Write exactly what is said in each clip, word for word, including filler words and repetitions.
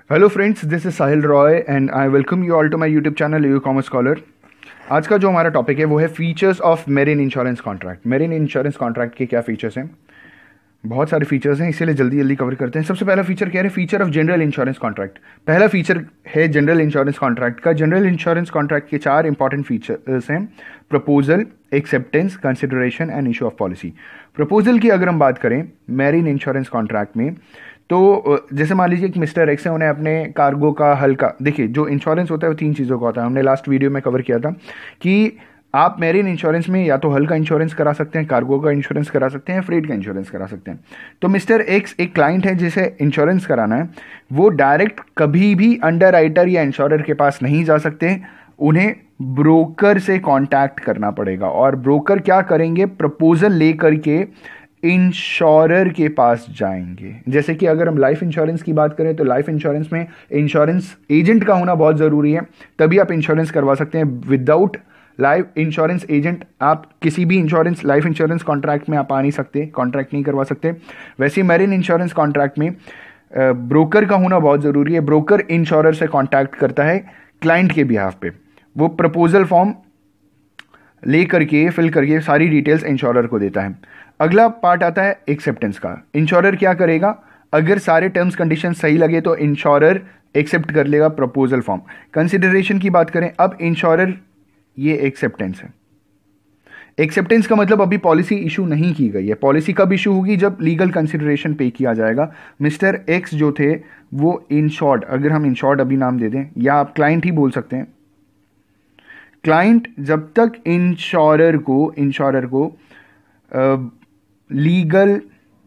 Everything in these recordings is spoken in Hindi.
Hello friends, this is Sahil Roy and I welcome you all to my YouTube channel U commerce scholar. आज का जो हमारा टॉपिक है वो है features of marine insurance contract. Marine insurance contract के क्या फीचर्स हैं? बहुत सारे फीचर्स हैं, इसीलिए जल्दी जल्दी कवर करते हैं। सबसे पहला फीचर क्या है? Feature of general insurance contract. पहला फीचर है जनरल इंश्योरेंस कॉन्ट्रैक्ट का। जनरल इंश्योरेंस कॉन्ट्रैक्ट के चार इंपॉर्टेंट फीचर्स हैं: proposal, acceptance, consideration and issue of policy. Proposal की अगर हम बात करें मेरिन इंश्योरेंस कॉन्ट्रैक्ट में, तो जैसे मान लीजिए कि मिस्टर एक्स है, उन्हें अपने कार्गो का हल्का, देखिए जो इंश्योरेंस होता है वो तीन चीज़ों का होता है। हमने लास्ट वीडियो में कवर किया था कि आप मेरिन इंश्योरेंस में या तो हल्का इंश्योरेंस करा सकते हैं, कार्गो का इंश्योरेंस करा सकते हैं, फ्रेट का इंश्योरेंस करा सकते हैं। तो मिस्टर एक्स एक क्लाइंट है जिसे इंश्योरेंस कराना है, वो डायरेक्ट कभी भी अंडर राइटर या इंश्योरर के पास नहीं जा सकते, उन्हें ब्रोकर से कांटेक्ट करना पड़ेगा। और ब्रोकर क्या करेंगे? प्रपोजल लेकर के इंश्योरर के पास जाएंगे। जैसे कि अगर हम लाइफ इंश्योरेंस की बात करें तो लाइफ इंश्योरेंस में इंश्योरेंस एजेंट का होना बहुत ज़रूरी है, तभी आप इंश्योरेंस करवा सकते हैं। विदाउट लाइफ इंश्योरेंस एजेंट आप किसी भी इंश्योरेंस लाइफ इंश्योरेंस कॉन्ट्रैक्ट में आप आ नहीं सकते, कॉन्ट्रैक्ट नहीं करवा सकते। वैसे ही मैरिन इंश्योरेंस कॉन्ट्रैक्ट में ब्रोकर का होना बहुत ज़रूरी है। ब्रोकर इंश्योरर से कॉन्टैक्ट करता है क्लाइंट के बिहाफ पे, वो प्रपोजल फॉर्म ले करके फिल करके सारी डिटेल्स इंश्योरर को देता है। अगला पार्ट आता है एक्सेप्टेंस का। इंश्योरर क्या करेगा? अगर सारे टर्म्स कंडीशन सही लगे तो इंश्योरर एक्सेप्ट कर लेगा प्रपोजल फॉर्म। कंसिडरेशन की बात करें, अब इंश्योरर, ये एक्सेप्टेंस है। एक्सेप्टेंस का मतलब अभी पॉलिसी इशू नहीं की गई है। पॉलिसी कब इशू होगी? जब लीगल कंसिडरेशन पे किया जाएगा। मिस्टर एक्स जो थे वो इंश्योर्ड, अगर हम इंश्योर्ड अभी नाम दे दें, या आप क्लाइंट ही बोल सकते हैं। क्लाइंट जब तक इंश्योरर को इंश्योरर को लीगल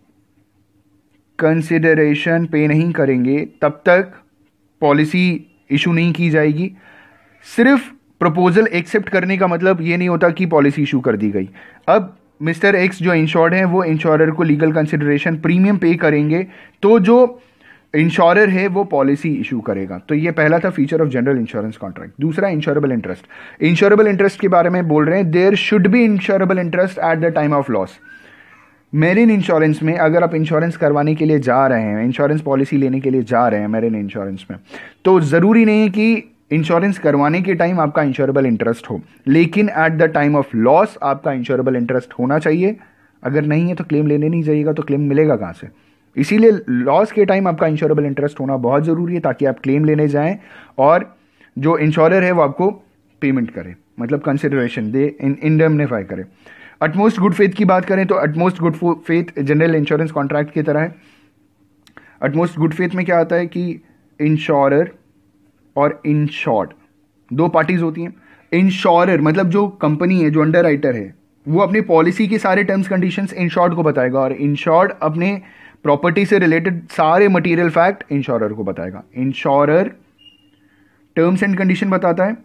कंसिडरेशन पे नहीं करेंगे तब तक पॉलिसी इशू नहीं की जाएगी। सिर्फ प्रपोजल एक्सेप्ट करने का मतलब ये नहीं होता कि पॉलिसी इशू कर दी गई। अब मिस्टर एक्स जो इंश्योर्ड है वो इंश्योरर को लीगल कंसिडरेशन प्रीमियम पे करेंगे तो जो इंश्योरर है वो पॉलिसी इशू करेगा। तो ये पहला था feature of general insurance contract. दूसरा, इंश्योरेबल इंटरेस्ट। इंश्योरेबल इंटरेस्ट के बारे में बोल रहे हैं, there should be insurable interest at the time of loss. Marine insurance में अगर आप इंश्योरेंस करवाने के लिए जा रहे हैं, इंश्योरेंस पॉलिसी लेने के लिए जा रहे हैं मेरिन इंश्योरेंस में, तो ज़रूरी नहीं है कि इंश्योरेंस करवाने के टाइम आपका इंश्योरेबल इंटरेस्ट हो, लेकिन at the time of loss आपका इंश्योरेबल इंटरेस्ट होना चाहिए। अगर नहीं है तो क्लेम लेने नहीं जाइएगा, तो क्लेम मिलेगा कहाँ से? इसीलिए लॉस के टाइम आपका इंश्योरेबल इंटरेस्ट होना बहुत ज़रूरी है, ताकि आप क्लेम लेने जाएं और जो इंश्योरर है वो आपको पेमेंट करे, मतलब कंसिडरेशन दे, इंडेमनिफाई करे। अटमोस्ट गुड फेथ की बात करें तो utmost good faith general insurance contract की तरह है। अटमोस्ट गुड फेथ में क्या आता है कि इंश्योरर और इंश्योर्ड दो पार्टीज होती हैं। इंश्योरर मतलब जो कंपनी है, जो अंडर राइटर है, वो अपनी पॉलिसी के सारे टर्म्स कंडीशंस इंश्योर्ड को बताएगा, और इंश्योर्ड अपने प्रॉपर्टी से रिलेटेड सारे मटेरियल फैक्ट इंश्योरर को बताएगा। इंश्योरर टर्म्स एंड कंडीशन बताता है,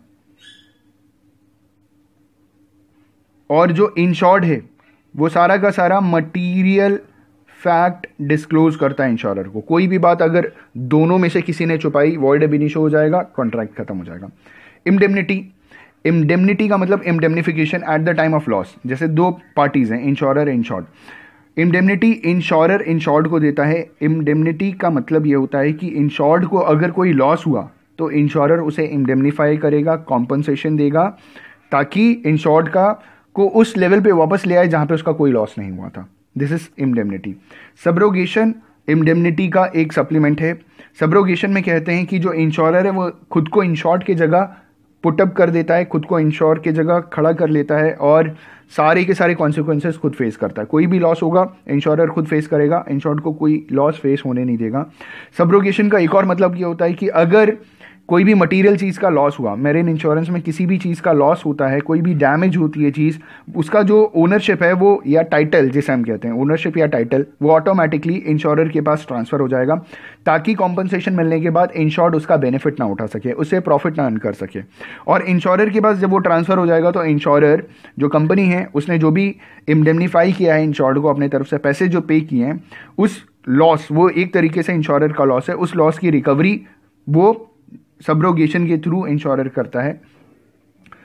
और जो इंश्योर्ड है वो सारा का सारा मटेरियल फैक्ट डिस्क्लोज करता है इंश्योरर को। कोई भी बात अगर दोनों में से किसी ने छुपाई, वॉइड अब इनिशियो हो जाएगा, कॉन्ट्रैक्ट खत्म हो जाएगा। इंडेमनिटी। इंडेमनिटी का मतलब indemnification at the time of loss. जैसे दो पार्टीज हैं, insurer insured. Indemnity insurer insured को देता है। इंडेमनिटी का मतलब यह होता है कि इंश्योर्ड को अगर कोई लॉस हुआ तो इंश्योरर उसे इंडेमनिफाई करेगा, कॉम्पनसेशन देगा, ताकि इंश्योर्ड का को उस लेवल पे वापस ले आए जहां पे उसका कोई लॉस नहीं हुआ था। This is indemnity. Subrogation indemnity का एक सप्लीमेंट है। सब्रोगेशन में कहते हैं कि जो इंश्योरर है वो खुद को इंश्योर्ड की जगह पुटअप कर देता है, खुद को इंश्योर की जगह खड़ा कर लेता है और सारे के सारे कॉन्सिक्वेंसेस खुद फेस करता है। कोई भी लॉस होगा इंश्योरर खुद फेस करेगा, इंश्योर्ड को कोई लॉस फेस होने नहीं देगा। सब्रोगेशन का एक और मतलब ये होता है कि अगर कोई भी मटेरियल चीज़ का लॉस हुआ, मेरिन इंश्योरेंस में किसी भी चीज़ का लॉस होता है, कोई भी डैमेज होती है चीज़, उसका जो ओनरशिप है वो, या टाइटल जिसे हम कहते हैं, ओनरशिप या टाइटल, वो ऑटोमेटिकली इंश्योरर के पास ट्रांसफर हो जाएगा, ताकि कॉम्पनसेशन मिलने के बाद इंश्योर्ड उसका बेनिफिट ना उठा सके, उससे प्रॉफिट ना अर्न कर सके। और इंश्योरर के पास जब वो ट्रांसफर हो जाएगा तो इंश्योरर जो कंपनी है उसने जो भी इंडेमनिफाई किया है इंश्योर्ड को, अपने तरफ से पैसे जो पे किए हैं, उस लॉस, वो एक तरीके से इंश्योरर का लॉस है, उस लॉस की रिकवरी वो सब्रोगेशन के थ्रू इंश्योरर करता है।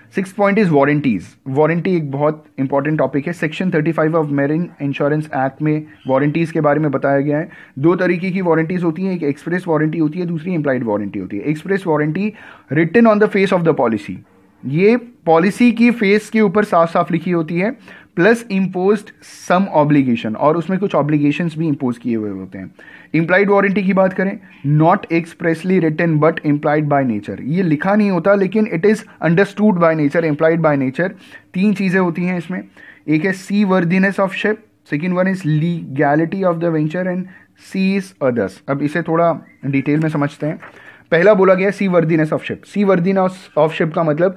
Six point is warranties. Warranty एक बहुत इंपॉर्टेंट टॉपिक है। Section thirty five of marine insurance act में वारंटीज के बारे में बताया गया है। दो तरीके की वारंटीज होती हैं, एक एक्सप्रेस वारंटी होती है, दूसरी इम्प्लाइड वारंटी होती है। Express warranty written on the face of the policy, ये पॉलिसी की फेस के ऊपर साफ साफ लिखी होती है, प्लस इम्पोज्ड सम ऑब्लिगेशन, और उसमें कुछ ऑब्लिगेशंस भी इम्पोज किए हुए होते हैं। इम्प्लाइड वारंटी की बात करें, not expressly written but implied by nature, ये लिखा नहीं होता लेकिन it is understood by nature, implied by nature. तीन चीजें होती हैं इसमें, एक है seaworthiness of ship, second one is legality of the venture, and C is others. अब इसे थोड़ा डिटेल में समझते हैं। पहला बोला गया seaworthiness of ship. Seaworthiness of ship का मतलब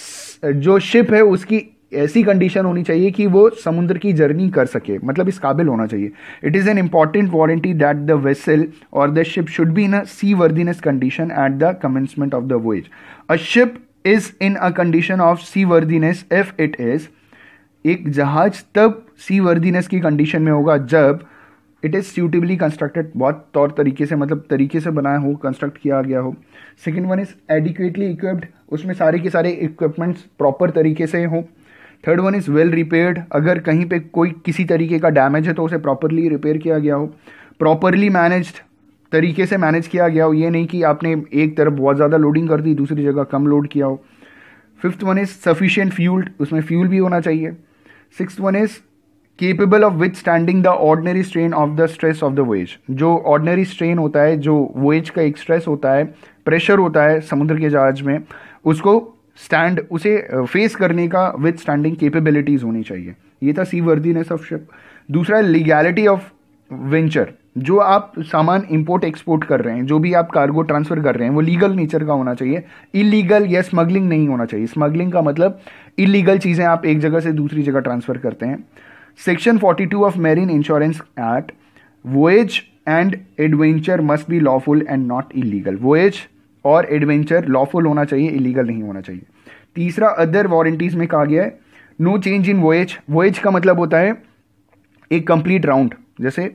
जो शिप है उसकी ऐसी कंडीशन होनी चाहिए कि वो समुद्र की जर्नी कर सके, मतलब इस काबिल होना चाहिए। It is an important warranty that the vessel और the ship should be in a seaworthiness condition at the commencement of the voyage. A ship is in a condition of seaworthiness if it is, एक जहाज तब सी वर्दीनेस की कंडीशन में होगा जब इट इज सूटेबली कंस्ट्रक्टेड, बहुत तौर तरीके से मतलब तरीके से बनाया हो, कंस्ट्रक्ट किया गया हो। Second one is adequately equipped, उसमें सारे के सारे इक्विपमेंट्स प्रॉपर तरीके से हो। Third one is well repaired, अगर कहीं पे कोई किसी तरीके का डैमेज है तो उसे प्रॉपरली रिपेयर किया गया हो। प्रॉपरली मैनेज्ड, तरीके से मैनेज किया गया हो, ये नहीं कि आपने एक तरफ बहुत ज़्यादा लोडिंग कर दी, दूसरी जगह कम लोड किया हो। Fifth one is sufficient fuelled, उसमें फ्यूल भी होना चाहिए। Sixth one is capable of withstanding the ordinary strain of the stress of the voyage, जो ऑर्डनरी स्ट्रेन होता है, जो वोएज का एक स्ट्रेस होता है, प्रेशर होता है समुद्र के जहाज में, उसको स्टैंड उसे फेस करने का विथ स्टैंडिंग केपेबिलिटीज होनी चाहिए। ये था सी वर्दीनेस ऑफ शिप। दूसरा लीगैलिटी ऑफ वेंचर, जो आप सामान इंपोर्ट एक्सपोर्ट कर रहे हैं, जो भी आप कार्गो ट्रांसफर कर रहे हैं, वो लीगल नेचर का होना चाहिए, इलीगल या स्मगलिंग नहीं होना चाहिए। स्मगलिंग का मतलब इलीगल चीजें आप एक जगह से दूसरी जगह ट्रांसफर करते हैं। Section forty two of marine insurance act, voyage and adventure must be lawful and not illegal. Voyage और एडवेंचर लॉफुल होना चाहिए, इलीगल नहीं होना चाहिए। तीसरा अदर वारंटीज में कहा गया है no change in voyage. Voyage का मतलब होता है एक कंप्लीट राउंड, जैसे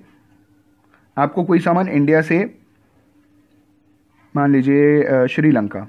आपको कोई सामान इंडिया से, मान लीजिए श्रीलंका,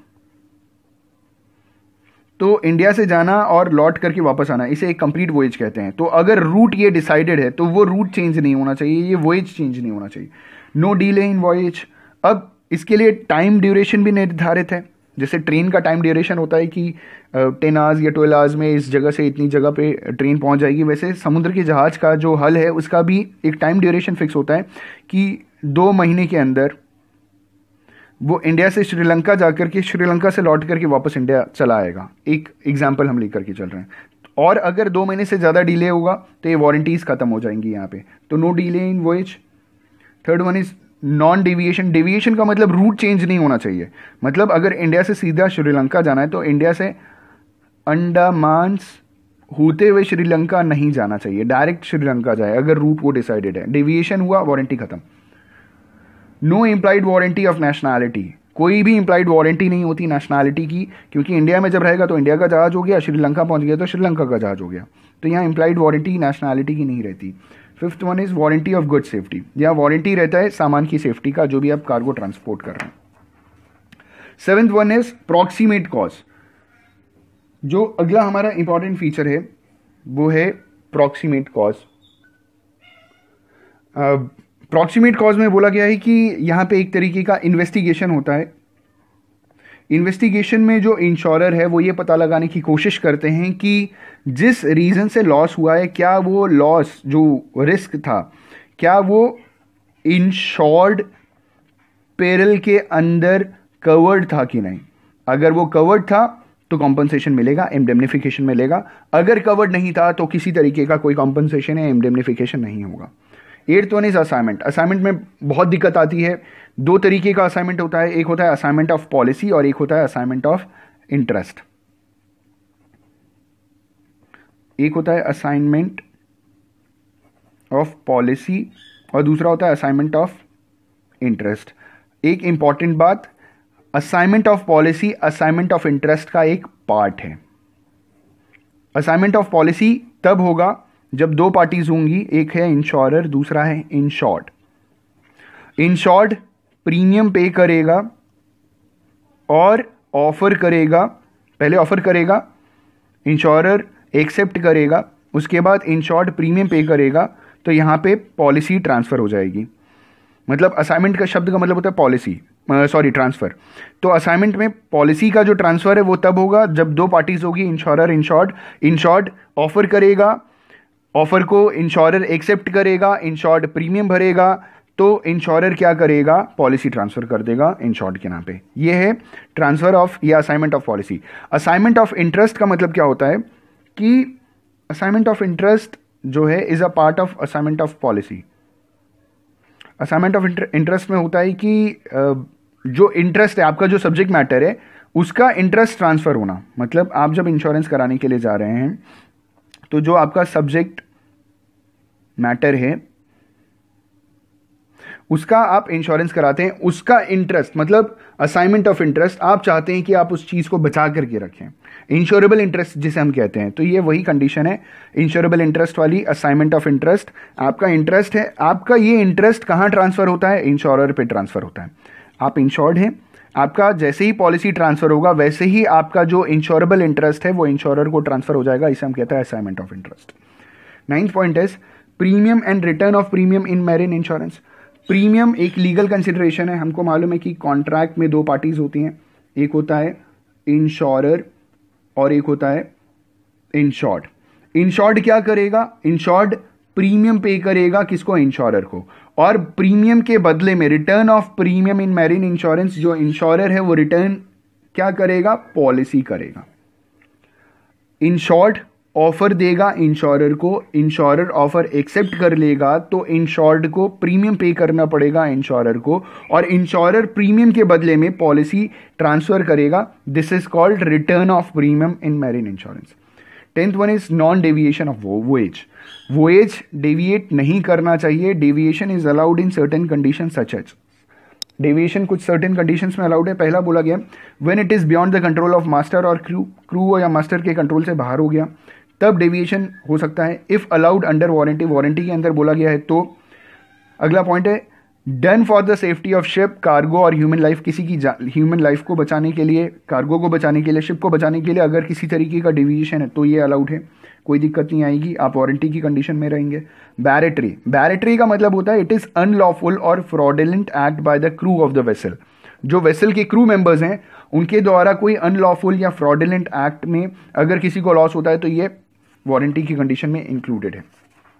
तो इंडिया से जाना और लौट करके वापस आना, इसे एक कंप्लीट वोएज कहते हैं। तो अगर रूट ये डिसाइडेड है तो वो रूट चेंज नहीं होना चाहिए, ये वोएज चेंज नहीं होना चाहिए। No delay in voyage. अब इसके लिए टाइम ड्यूरेशन भी निर्धारित है, जैसे ट्रेन का टाइम ड्यूरेशन होता है कि टेन आवर्स या ट्वेल्व आवर्स में इस जगह से इतनी जगह पे ट्रेन पहुंच जाएगी, वैसे समुद्र के जहाज का जो हल है उसका भी एक टाइम ड्यूरेशन फिक्स होता है कि दो महीने के अंदर वो इंडिया से श्रीलंका जाकर के श्रीलंका से लौट करके वापस इंडिया चला आएगा। एक एग्जाम्पल हम लेकर के चल रहे हैं। और अगर दो महीने से ज़्यादा डिले होगा तो ये वारंटीज खत्म हो जाएंगी यहाँ पे। तो no delay in voyage. Third one is non deviation. Deviation का मतलब रूट चेंज नहीं होना चाहिए, मतलब अगर इंडिया से सीधा श्रीलंका जाना है तो इंडिया से अंडमान्स होते हुए श्रीलंका नहीं जाना चाहिए, डायरेक्ट श्रीलंका जाए अगर रूट वो डिसाइडेड है। डेविएशन हुआ, वारंटी खत्म। No implied warranty of nationality, कोई भी इम्प्लाइड वारंटी नहीं होती नेशनैलिटी की, क्योंकि इंडिया में जब रहेगा तो इंडिया का जहाज हो गया, श्रीलंका पहुंच गया तो श्रीलंका का जहाज हो गया, तो यहाँ इम्प्लाइड वारंटी नेशनैलिटी की नहीं रहती। Fifth one is warranty of good safety, यहाँ वारंटी रहता है सामान की सेफ्टी का, जो भी आप कार्गो ट्रांसपोर्ट कर रहे हैं। Seventh one is proximate cause. जो अगला हमारा इंपॉर्टेंट फीचर है वो है प्रॉक्सीमेट कॉज। प्रॉक्सीमेट कॉज में बोला गया है कि यहाँ पे एक तरीके का इन्वेस्टिगेशन होता है। इन्वेस्टिगेशन में जो इंश्योरर है वो ये पता लगाने की कोशिश करते हैं कि जिस रीज़न से लॉस हुआ है, क्या वो लॉस जो रिस्क था, क्या वो इंश्योर्ड पेरल के अंदर कवर्ड था कि नहीं। अगर वो कवर्ड था तो कॉम्पनसेशन मिलेगा, इंडेमनिफिकेशन मिलेगा। अगर कवर्ड नहीं था तो किसी तरीके का कोई कॉम्पनसेशन या इंडेमनिफिकेशन नहीं होगा। Eighth one is assignment. Assignment में बहुत दिक्कत आती है। दो तरीके का असाइनमेंट होता है, एक होता है असाइनमेंट ऑफ पॉलिसी और एक होता है असाइनमेंट ऑफ इंटरेस्ट। एक होता है असाइनमेंट ऑफ पॉलिसी और दूसरा होता है असाइनमेंट ऑफ इंटरेस्ट। एक इंपॉर्टेंट बात, assignment of policy assignment of interest का एक पार्ट है। असाइनमेंट ऑफ पॉलिसी तब होगा जब दो पार्टीज होंगी, एक है इंश्योरर, दूसरा है इंश्योर्ड। इंश्योर्ड प्रीमियम पे करेगा और ऑफर करेगा, पहले ऑफर करेगा इंश्योरर एक्सेप्ट करेगा, उसके बाद इंश्योर्ड प्रीमियम पे करेगा, तो यहाँ पे पॉलिसी ट्रांसफ़र हो जाएगी। मतलब असाइनमेंट का शब्द का मतलब होता है पॉलिसी, सॉरी ट्रांसफ़र। तो असाइनमेंट में पॉलिसी का जो ट्रांसफ़र है वो तब होगा जब दो पार्टीज होगी, इंश्योरर इंश्योर्ड। इंश्योर्ड ऑफर करेगा, ऑफर को इंश्योरर एक्सेप्ट करेगा, इंश्योर्ड प्रीमियम भरेगा, तो इंश्योरर क्या करेगा, पॉलिसी ट्रांसफ़र कर देगा इंश्योर्ड के नाम पे। ये है ट्रांसफ़र ऑफ या assignment of policy. Assignment of interest का मतलब क्या होता है कि असाइनमेंट ऑफ इंटरेस्ट जो है is a part of assignment of policy. Assignment of interest में होता है कि जो इंटरेस्ट है, आपका जो सब्जेक्ट मैटर है, उसका इंटरेस्ट ट्रांसफ़र होना। मतलब आप जब इंश्योरेंस कराने के लिए जा रहे हैं तो जो आपका सब्जेक्ट मैटर है उसका आप इंश्योरेंस कराते हैं, उसका इंटरेस्ट मतलब असाइनमेंट ऑफ इंटरेस्ट आप चाहते हैं कि आप उस चीज़ को बचा करके रखें, इंश्योरेबल इंटरेस्ट जिसे हम कहते हैं। तो ये वही कंडीशन है इंश्योरेबल इंटरेस्ट वाली, असाइनमेंट ऑफ इंटरेस्ट। आपका इंटरेस्ट है, आपका ये इंटरेस्ट कहाँ ट्रांसफ़र होता है, इंश्योरर पे ट्रांसफ़र होता है। आप इंश्योर्ड हैं, आपका जैसे ही पॉलिसी ट्रांसफ़र होगा वैसे ही आपका जो इंश्योरेबल इंटरेस्ट है वो इंश्योरर को ट्रांसफ़र हो जाएगा, इसे हम कहते हैं assignment of interest. Ninth point is premium and return of premium in marine insurance. Premium एक लीगल कंसिडरेशन है। हमको मालूम है कि कॉन्ट्रैक्ट में दो पार्टीज होती हैं, एक होता है इंश्योरर और एक होता है इंश्योर्ड। इंश्योर्ड क्या करेगा, इंश्योर्ड प्रीमियम पे करेगा, किसको, इंश्योरर को। और प्रीमियम के बदले में return of premium in marine insurance, जो इंश्योरर है वो रिटर्न क्या करेगा, पॉलिसी करेगा। इंश्योर्ड ऑफर देगा इंश्योरर को, इंश्योरर ऑफर एक्सेप्ट कर लेगा तो इंश्योर्ड को प्रीमियम पे करना पड़ेगा इंश्योरर को, और इंश्योरर प्रीमियम के बदले में पॉलिसी ट्रांसफर करेगा। This is called return of premium in marine insurance. Tenth one is non deviation of voyage. Voyage deviate नहीं करना चाहिए। Deviation is allowed in certain condition such as, deviation कुछ सर्टेन कंडीशंस में अलाउड है। पहला बोला गया when it is beyond the control of master और क्रू, क्रू या मास्टर के कंट्रोल से बाहर हो गया तब डेविएशन हो सकता है। If allowed under warranty, warranty के अंदर बोला गया है तो। अगला पॉइंट है done for the safety of ship, cargo और ह्यूमन लाइफ, किसी की ह्यूमन लाइफ को बचाने के लिए, कार्गो को बचाने के लिए, शिप को बचाने के लिए अगर किसी तरीके का डेविएशन है तो ये अलाउड है, कोई दिक्कत नहीं आएगी, आप वारंटी की कंडीशन में रहेंगे। बैरेटरी, बैरेटरी का मतलब होता है इट इज अनलॉफुल और fraudulent act by the crew of the vessel. जो वेसल के क्रू मेंबर्स हैं उनके द्वारा कोई अनलॉफुल या फ्रॉडुलेंट एक्ट में अगर किसी को लॉस होता है तो ये वारंटी की कंडीशन में इंक्लूडेड है।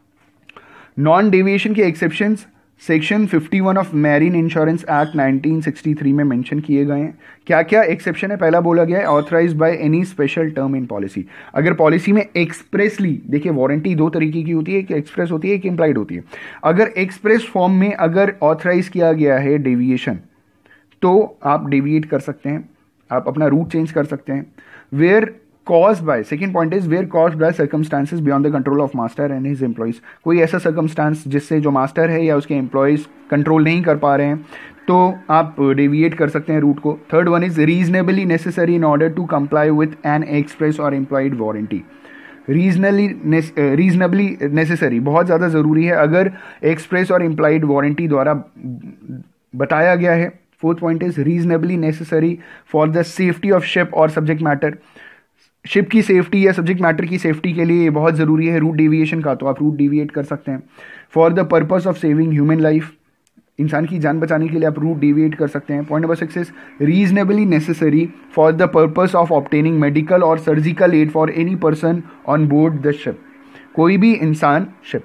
नॉन डेविएशन के एक्सेप्शंस सेक्शन इक्यावन of marine insurance act nineteen sixty three में मेंशन किए गए हैं। क्या क्या एक्सेप्शन है, पहला बोला गया है authorised by any special term in policy. अगर पॉलिसी में एक्सप्रेसली, देखिए वारंटी दो तरीके की होती है, एक एक्सप्रेस होती है, एक इम्प्लाइड होती है। अगर एक्सप्रेस फॉर्म में अगर ऑथराइज किया गया है डेविएशन तो आप डेविएट कर सकते हैं, आप अपना रूट चेंज कर सकते हैं। Where caused by, second point is where caused by circumstances beyond the control of master and his employees। कोई ऐसा circumstance जिससे जो मास्टर है या उसके एम्प्लॉयज कंट्रोल नहीं कर पा रहे हैं तो आप डेविएट कर सकते हैं रूट को। Third one is reasonably necessary in order to comply with an express और implied warranty. Reasonably reasonably necessary बहुत ज़्यादा ज़रूरी है अगर एक्सप्रेस और इम्प्लॉयड वारंटी द्वारा बताया गया है। Fourth point is reasonably necessary for the safety of ship और सब्जेक्ट मैटर। शिप की सेफ्टी या सब्जेक्ट मैटर की सेफ्टी के लिए बहुत ज़रूरी है रूट डेविएशन का, तो आप रूट डेविएट कर सकते हैं। For the purpose of saving human life, इंसान की जान बचाने के लिए आप रूट डेविएट कर सकते हैं। Point number six is reasonably necessary for the purpose of obtaining medical और surgical aid for any person on board the ship. कोई भी इंसान शिप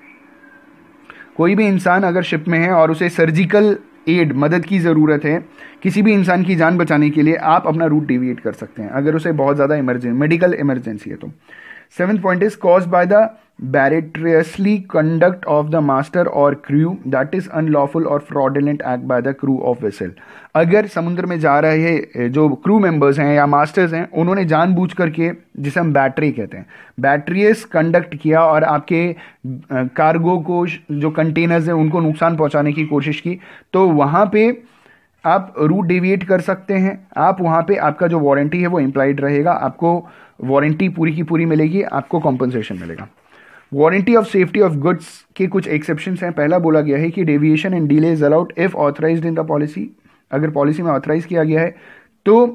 कोई भी इंसान अगर शिप में है और उसे सर्जिकल एड, मदद की ज़रूरत है किसी भी इंसान की जान बचाने के लिए, आप अपना रूट डेविएट कर सकते हैं अगर उसे बहुत ज़्यादा इमरजेंसी, मेडिकल इमरजेंसी है तो। Seventh point is caused by the barratrously conduct of the master और क्रू दैट इज अनलॉफुल और fraudulent act by the crew of vessel. अगर समुद्र में जा रहे जो क्रू मेंबर्स हैं या मास्टर्स हैं उन्होंने जानबूझ करके, जिसे हम बैटरी कहते हैं, बैट्रियस कंडक्ट किया और आपके कार्गो को, जो कंटेनर्स हैं उनको नुकसान पहुंचाने की कोशिश की, तो वहाँ पे आप रूट डेविएट कर सकते हैं। आप वहाँ पे आपका जो वारंटी है वो इम्प्लाइड रहेगा, आपको वारंटी पूरी की पूरी मिलेगी, आपको कॉम्पनसेशन मिलेगा। Warranty of safety of goods के कुछ एक्सेप्शंस हैं। पहला बोला गया है कि deviation and delay is allowed if authorised in the policy. अगर पॉलिसी में ऑथराइज किया गया है तो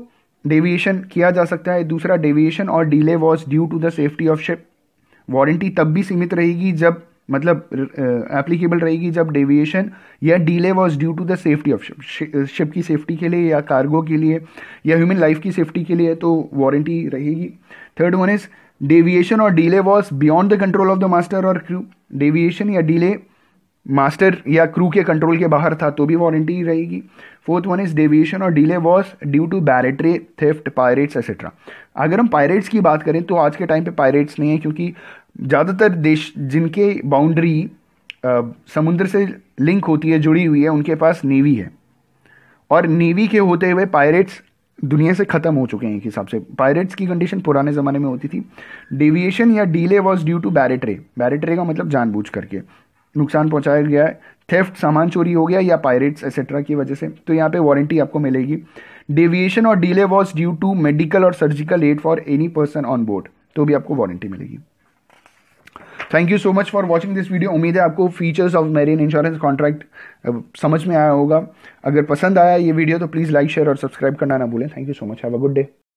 डेविएशन किया जा सकता है। दूसरा, डेविएशन और delay was due to the safety of ship. Warranty तब भी सीमित रहेगी जब मतलब एप्लीकेबल uh, रहेगी जब डेविएशन या delay was due to the safety of ship, ship की सेफ्टी के लिए या कार्गो के लिए या ह्यूमन लाइफ की सेफ्टी के लिए, तो वारंटी रहेगी। थर्ड वन इज डेविएशन और delay was beyond the control of the master और क्रू। डेविएशन या डिले मास्टर या क्रू के कंट्रोल के बाहर था तो भी वारंटी रहेगी। फोर्थ वन इज डेविएशन और delay was due to barratry, theft, pirates etcetera. अगर हम पायरेट्स की बात करें तो आज के टाइम पे पायरेट्स नहीं है, क्योंकि ज़्यादातर देश जिनके बाउंड्री समुद्र से लिंक होती है, जुड़ी हुई है, उनके पास नेवी है, और नेवी के होते हुए पायरेट्स दुनिया से खत्म हो चुके हैं एक हिसाब से। पायरेट्स की कंडीशन पुराने ज़माने में होती थी। डेविएशन या delay was due to barratry. Barratry का मतलब जानबूझ करके नुकसान पहुंचाया गया है, थेफ्ट सामान चोरी हो गया या पायरेट्स एक्सेट्रा की वजह से, तो यहाँ पे वारंटी आपको मिलेगी। डेविएशन और delay was due to medical और surgical aid for any person on board, तो भी आपको वारंटी मिलेगी। Thank you so much for watching this video. उम्मीद है आपको features of marine insurance contract समझ में आया होगा। अगर पसंद आया ये वीडियो तो प्लीज़ लाइक, शेयर और सब्सक्राइब करना ना भूलें। Thank you so much, have a good day.